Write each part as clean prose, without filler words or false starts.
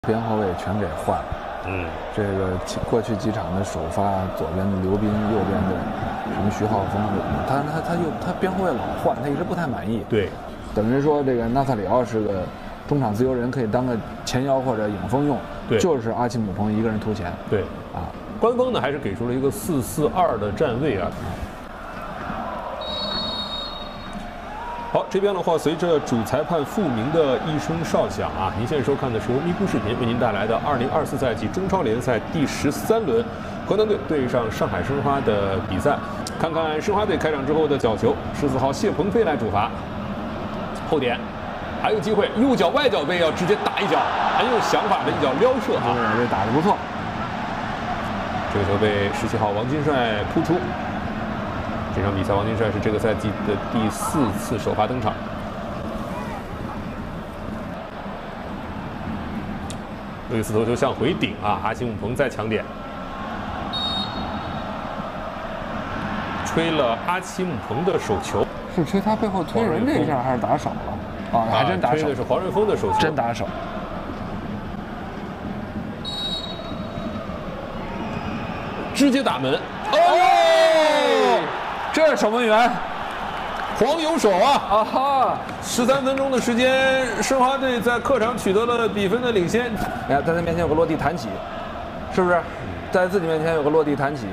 边后卫全给换了。这个过去几场的首发，左边的刘斌，右边的什么徐浩峰，他边后卫老换，他一直不太满意。 对， 等于说这个纳萨里奥是个中场自由人，可以当个前腰或者影锋用。 对， 就是阿奇姆彭一个人突前。 对，啊，官方呢还是给出了一个4-4-2的站位啊。好，这边的话，随着主裁判复明的一声哨响啊，您现在收看的是由咪咕视频为您带来的2024赛季中超联赛第13轮，河南队对上上海申花的比赛。看看申花队开场之后的角球，14号谢鹏飞来主罚，后点还有机会，右脚外脚背要直接打一脚，很有想法的一脚撩射啊， 这打得不错。 这个球被17号王金帅扑出。这场比赛，王金帅是这个赛季的第4次首发登场。路易斯头球向回顶啊，阿奇姆彭再抢点，吹了阿奇姆彭的手球， 是吹他背后推人这一下，还是打手了？啊，还真打手。 吹的是黄瑞峰的手球， 真打手。 直接打门。哦， 这是守门员， 黄有手啊！ 啊哈 ！13分钟的时间，申花队在客场取得了比分的领先。 你看，在他面前有个落地弹起，是不是？在自己面前有个落地弹起。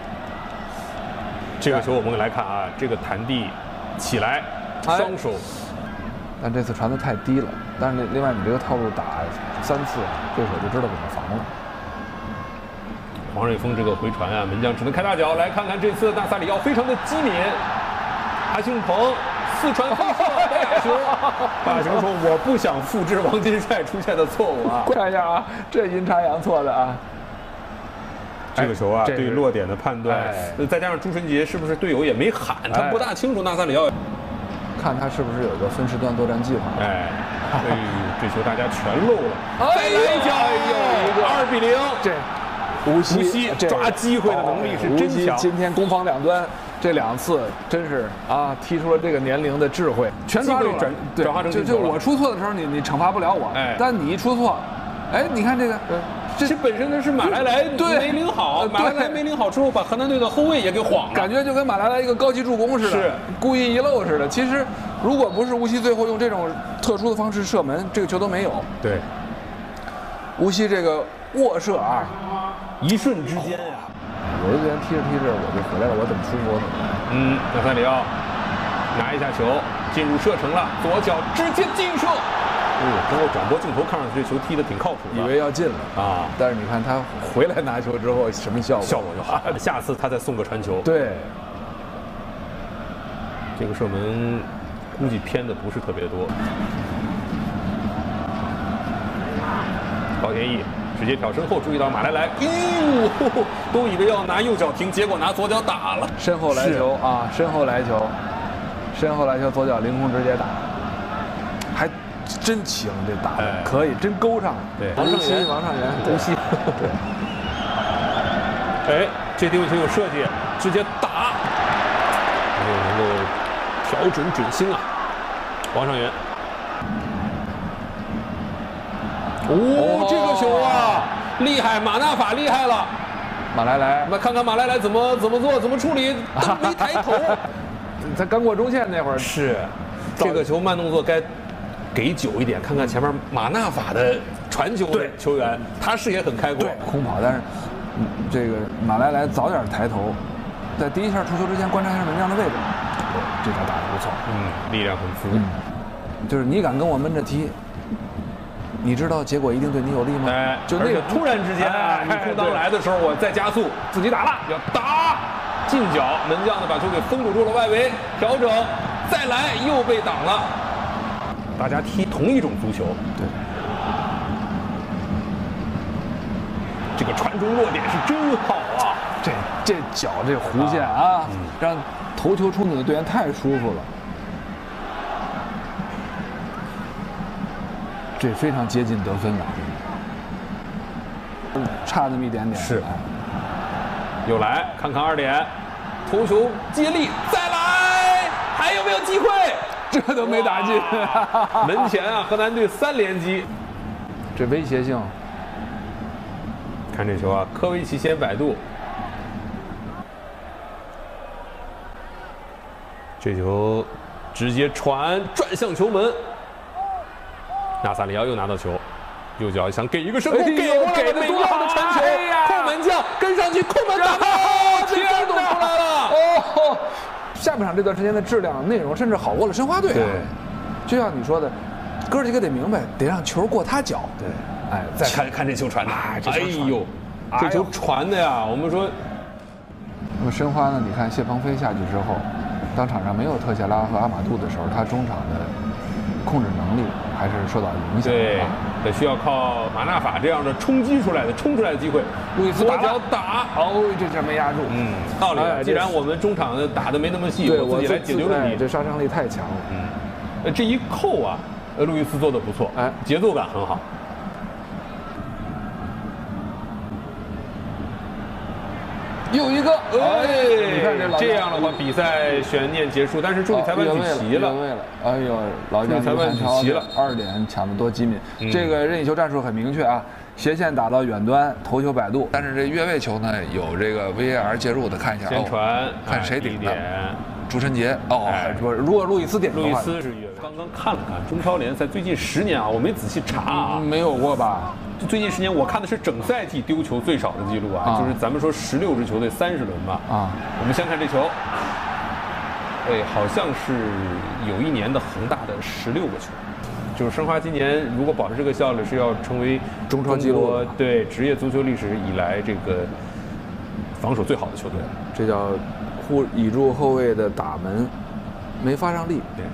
这个球我们来看啊，这个弹地起来，双手。 但这次传的太低了。但是另外，你这个套路打3次，对手就知道怎么防了。 黄瑞峰这个回传啊，门将只能开大脚。来看看这次纳萨里奥非常的机敏，阿奇姆彭4传3射，大雄说我不想复制王金帅出现的错误啊。 看一下啊，这阴差阳错的啊。 这个球啊，对落点的判断，再加上朱晨杰是不是队友也没喊，他不大清楚纳萨里奥。 看他是不是有个分时段作战计划。 这球大家全漏了。再来一脚，有一个2比0。 这。无锡抓机会的能力是真强。 今天攻防两端，这2次真是啊，踢出了这个年龄的智慧，全抓住了。 转化成就我出错的时候，你惩罚不了我，但你一出错，你看这个， 这本身的是马来没领好，马来没领好之后，把河南队的后卫也给晃了， 感觉就跟马来一个高级助攻似的， 是故意遗漏似的。其实如果不是无锡最后用这种特殊的方式射门，这个球都没有。 对， 无锡这个握射啊。 一瞬之间呀， 有的人踢着踢着我就回来了，我怎么舒服我怎么来。 纳萨里奥拿一下球，进入射程了，左脚直接劲射。通过转播镜头看上去，这球踢得挺靠谱的， 以为要进了啊。但是你看他回来拿球之后什么效果？ 效果就好。下次他再送个传球。 对， 这个射门估计偏的不是特别多。高天意。直接挑身后，注意到马来，都以为要拿右脚停，结果拿左脚打了。 身后来球啊，身后来球，左脚凌空直接打，还真行，这打的可以，真勾上了。 对， 王上元，无锡。 对，这定位球有设计，直接打，没有能够调整准心啊，王上元。这个球啊，厉害！马纳法厉害了， 马来， 那看看马来怎么做，怎么处理，都没抬头。 他刚过中线那会儿是，这个球慢动作该给久一点，看看前面马纳法的传球球员，他视野很开阔， 空跑，但是这个马来早点抬头，在第一下出球之前观察一下门将的位置，这球打得不错， 力量很足， 就是你敢跟我闷着踢。你知道结果一定对你有利吗？ 就那个突然之间啊，你空当来的时候，我再加速，自己打了，要打进脚，门将呢把球给封堵住了外围，调整，再来又被挡了。大家踢同一种足球， 对， 这个传中落点是真好啊！ 这脚这弧线啊，让头球冲顶的队员太舒服了。这非常接近得分了，差那么一点点。 是，又来看看2点，头球接力，再来，还有没有机会？ 这都没打进。 门前啊，河南队3连击。 这威胁性。 看这球啊，科维奇先摆渡，这球直接转向球门，纳萨里奥又拿到球，右脚想给一个深空，给了美妙的传球，空门将跟上去，空门打，天都出来了！ 哦，下半场这段时间的质量、内容甚至好过了申花队啊。 对， 就像你说的，哥几个得明白，得让球过他脚。 对， 哎，再看这球传的， 哎呦， 这球传的呀，我们说。 那么申花呢？你看谢鹏飞下去之后，当场上没有特谢拉和阿马杜的时候，他中场的控制能力还是受到影响。 对，得需要靠马纳法这样的冲出来的机会。 路易斯左脚打， 哦，这下没压住。 道理。既然我们中场打的没那么细，我自己来解决问题。 这杀伤力太强了。 这一扣啊，路易斯做的不错，节奏感很好。 又一个， 你看这样的话，比赛悬念结束，但是助理裁判举旗了。 哎呦，老将裁判举旗了，2点抢得多机敏。这个任意球战术很明确啊，斜线打到远端，头球摆渡。但是这越位球呢，有这个 VAR 介入的，看一下。 先传， 看谁顶的。朱晨杰不是，如果路易斯顶的话， 路易斯是越位。刚刚看了看中超联赛最近10年啊，我没仔细查啊， 没有过吧？ 最近10年，我看的是整赛季丢球最少的记录啊，就是咱们说16支球队30轮吧。我们先看这球，好像是有一年的恒大的16个球，就是申花今年如果保持这个效率，是要成为中超纪录对职业足球历史以来这个防守最好的球队。 这叫倚住后卫的打门，没发上力。 对，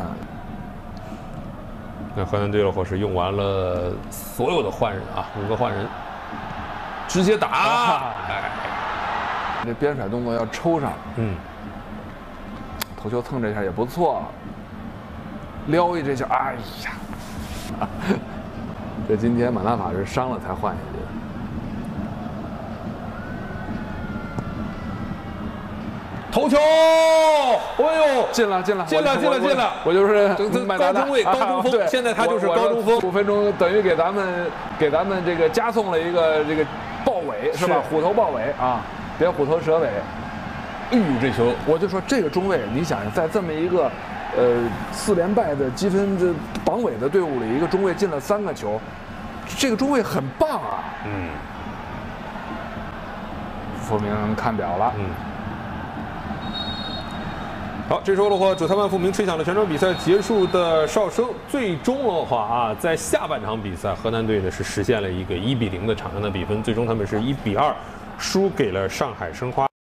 那河南队的话是用完了所有的换人啊，5个换人，直接打。 这边甩动作要抽上，头球蹭这一下也不错，撩一这下，哎呀，这今天马纳法是伤了才换下去的。 头球，哎呦， 进了！我就是高中卫、高中锋，现在他就是高中锋。 5分钟等于给咱们这个加送了一个这个豹尾是吧？虎头豹尾啊，别虎头蛇尾。 哎呦，这球， 我就说这个中卫，你想在这么一个4连败的积分这榜尾的队伍里，一个中卫进了3个球，这个中卫很棒啊。傅明看表了。 好，这时候的话，主裁判傅明吹响了全场比赛结束的哨声。最终的话啊，在下半场比赛，河南队呢是实现了一个1-0的场上的比分，最终他们是1-2输给了上海申花。